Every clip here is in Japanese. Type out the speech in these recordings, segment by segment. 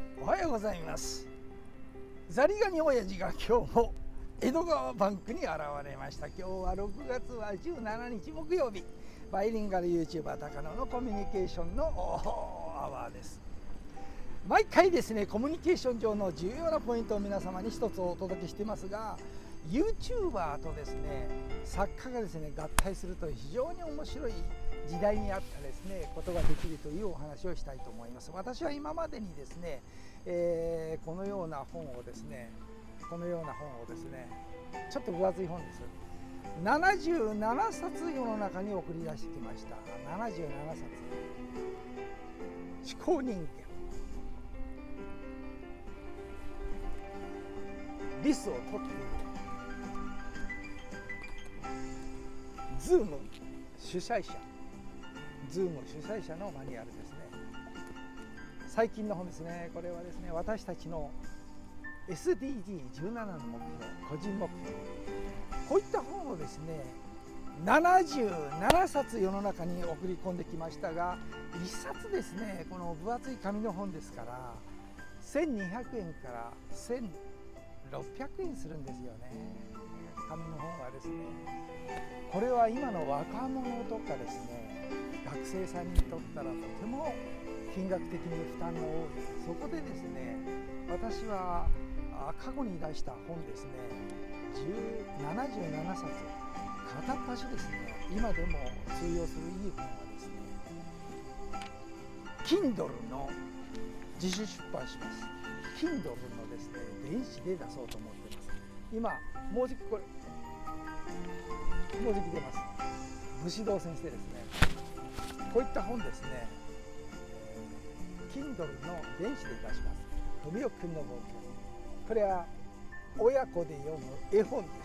おはようございます。ザリガニ親父が今日も江戸川バンクに現れました。今日は6月は17日木曜日、バイリンガル YouTuber 高野のコミュニケーションのアワーです。毎回ですね、コミュニケーション上の重要なポイントを皆様に一つお届けしていますが、 YouTuber とですね作家がですね合体すると非常に面白い時代にあったですねことができるというお話をしたいと思います。私は今までにですね、このような本をですねちょっと分厚い本です。77冊世の中に送り出してきました。77冊。思考人間、リスを取っている、ズーム主催者のマニュアルですね。最近の本ですね。これはですね、私たちの SDG17 の目標、個人目標、こういった本をですね77冊世の中に送り込んできましたが、1冊ですね、この分厚い紙の本ですから1200円から1600円するんですよね。紙の本はですね、これは今の若者とかですね学生さんにとったらとても金額的に負担の多い、そこでですね私は過去に出した本ですね77冊片っ端ですね、今でも通用するいい本はですね Kindle の自主出版します。 Kindle のですね電子で出そうと思っています。今もうじき出ます。武士道先生ですね。こういった本ですね、Kindle の電子で出します。文雄くんの冒険、これは親子で読む絵本です。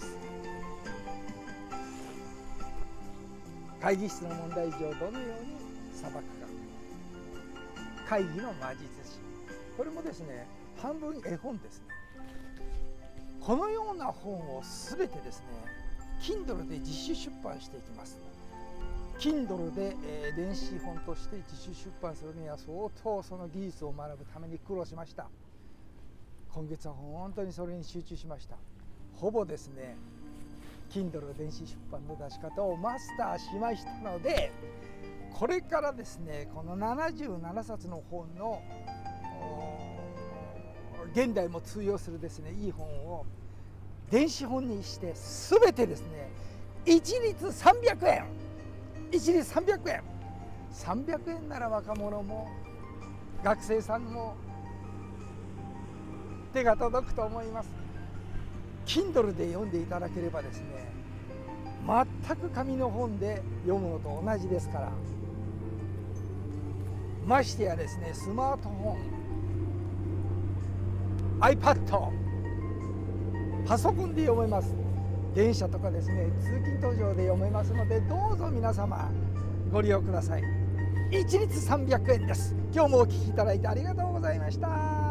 会議室の問題上どのように裁くか、会議の魔術師、これもですね半分絵本ですね。このような本を全てですね Kindle で自主出版していきます。 Kindle で、電子本として自主出版するには相当その技術を学ぶために苦労しました。今月は本当にそれに集中しました。ほぼですね Kindle 電子出版の出し方をマスターしましたので、これからですねこの77冊の本の現代も通用するですねいい本を電子本にして全てですね一律300円、一律300円、300円なら若者も学生さんも手が届くと思います。 Kindle で読んでいただければですね全く紙の本で読むのと同じですから、ましてやですねスマートフォン、iPad、パソコンで読めます。電車とかですね通勤途上で読めますので、どうぞ皆様ご利用ください。一律300円です。今日もお聞きいただいてありがとうございました。